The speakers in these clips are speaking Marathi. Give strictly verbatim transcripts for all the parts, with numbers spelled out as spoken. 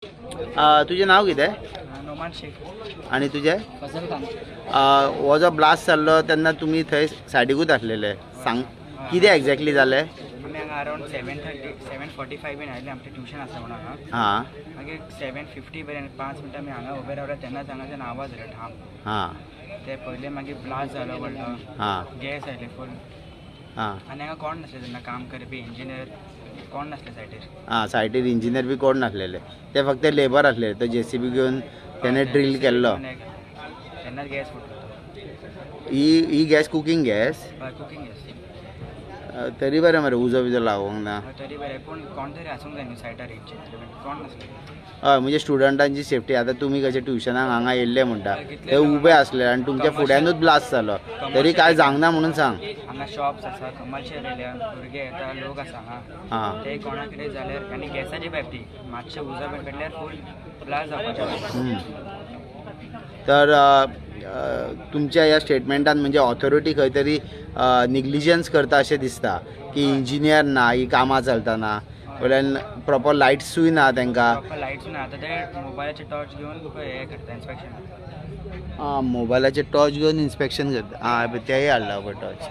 तुझे नाव कितें? नोमान शेख. आणि तुझे? फजल खान. हो जो ब्लास्ट जाल्लो तेन्ना तुमी थंय सायडीकूच आसलेले. सांग कितें एक्झॅक्टली जालें? आमी हांगा around seven thirty seven forty five बीन आयले. आमचें ट्युशन आसा म्हणून हांगा. हां. मागीर सेवन फिफ्टी पर्यंत पांच मिनटां आमी हांगा उबे रावले तेन्ना हांगाच्यान आवाज येयलो ठाम. हां. ते पयले मागीर ब्लास्ट जालो व्हडलो. हां. गॅस आयले फूल. हां. आनी हांगा कोण नासले तेन्ना काम करपी इंजिनियर कोण नासले सायटीर. हां सायटीर इंजिनियर बी कोण नासलेले. ते फक्त लेबर आसलेले. तो जेसीबी घेवन तेणे ड्रील केल्लो. तेन्नाच गॅस फुटलो. ही ही गॅस कुकींग गॅस? हय कुकींग गॅस. तरी बरें मरे उजो बिजो लागोंक ना. तरी बरें पूण कोण तरी आसूंक जाय न्ही सायटार कोण नासले. हय म्हणजे स्टुडंटांची सेफ्टी. आतां तुमी कशे ट्युशनाक हांगा येयल्ले म्हणटा ते उबे आसले आनी तुमच्या फुड्यानूच ब्लास्ट जालो तरी काय जावंक ना म्हणून सांग. हांगा शॉप्स आसा कमर्शियल एरिया भुरगे येता लोक आसा हांगा. हां. ते कोणा कितें जाल्यार आनी गॅसाची पायप ती मातशें उजो पेटल्यार फूल ब्लास्ट जावपाचें. तर तुमच्या ह्या स्टेटमेंटान म्हणजे ऑथॉरिटी खंय तरी निग्लिजन्स करता अशें दिसता की इंजिनियर ना ही कामां चलतना वयल्यान प्रॉपर लायट्सूय ना तांकां. प्रॉपर लायट्स ना. आतां ते मोबायलाचे टॉर्च घेवन हें करता इन्स्पेक्शन. आं मोबायलाचे टॉर्च घेवन इन्स्पेक्शन करता. आं तेय हाडला पळय टॉर्च.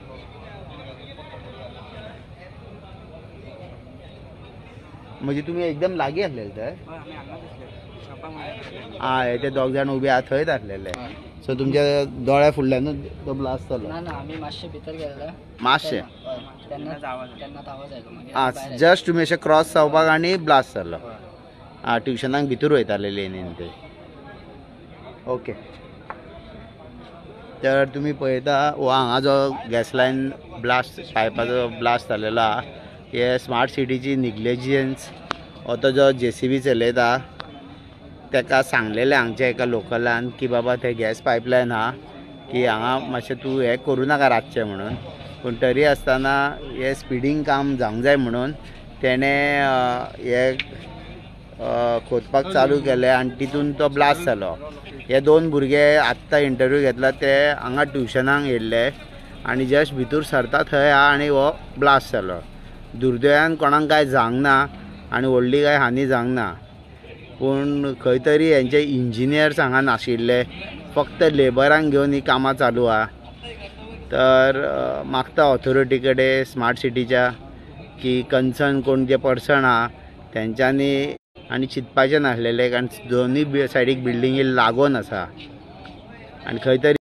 म्हणजे तुमी एकदम लागीं आसलेले थंय? हय ते दोग जाण उबे आहा थंयच आसलेले. सो तुमच्या दोळ्या फुडल्यानूच तो ब्लास्ट जालो? ना ना आमी मातशे भितर गेले. मातशे? तेन्नाच आवाज तेन्नाच आवाज आयलो. आं जस्ट तुमी अशें क्रॉस जावपाक आनी ब्लास्ट जालो. आं ट्युशनाक भितर वयताले लेनीन ते. ओके. तर तुमी पळयता हो हांगा जो गॅस लायन ब्लास्ट पायपाचो ब्लास्ट जालेलो आहा हे स्मार्ट सिटीची निग्लिजन्स. हो तो जो जेसीबी चलयता ताका सांगलेलें हांगच्या एका लोकलान की बाबा थंय गॅस पायपलायन आहा की हांगा मातशें तूं हें करूं नाका रातचें म्हणून. पूण तरी आसतना हें स्पिडींग काम जावंक जाय म्हणून तेणें हें खोदपाक चालू केलें आनी तितून तो ब्लास्ट जालो. हे दोन भुरगे आत्तां इंटरव्यू घेतला ते हांगा ट्युशनाक येयल्ले आनी जस्ट भितर सरता थंय आहा आनी हो ब्लास्ट जालो. दुर्दैवान कोणाक कांय जावंक ना आनी व्हडली कांय हानी जावंक ना. पूण खंय तरी हेंचे इंजिनियर्स हांगा नाशिल्ले फक्त लेबरांक घेवन ही कामां चालू आहा. तर मागता ऑथॉरिटी कडेन स्मार्ट सिटीच्या की कन्सर्न कोण जे पर्सन आहा तेंच्यांनी आनी चिंतपाचें नासलेलें कारण दोनूय सायडीक बिल्डिंगी लागून आसा आनी खंय तरी